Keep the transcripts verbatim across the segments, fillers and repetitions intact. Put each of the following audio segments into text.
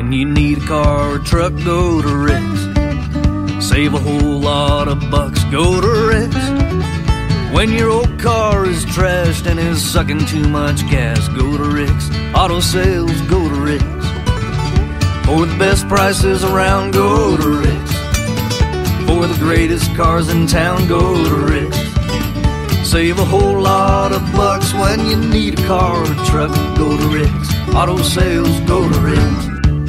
When you need a car or truck, go to Rick's. Save a whole lot of bucks, go to Rick's. When your old car is trashed and is sucking too much gas, go to Rick's. Auto sales, go to Rick's. For the best prices around, go to Rick's. For the greatest cars in town, go to Rick's. Save a whole lot of bucks when you need a car or truck, go to Rick's. Auto sales, go to Rick's.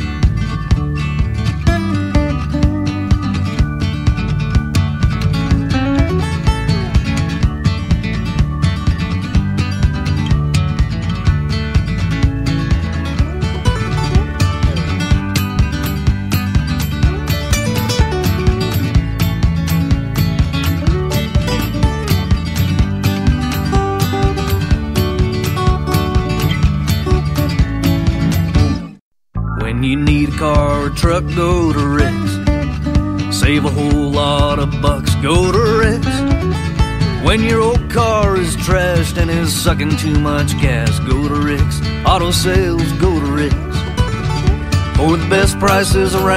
When you need a car or truck, go to Rick's. Save a whole lot of bucks, go to Rick's. When your old car is trashed and is sucking too much gas, go to Rick's. Auto sales, go to Rick's. For the best prices around.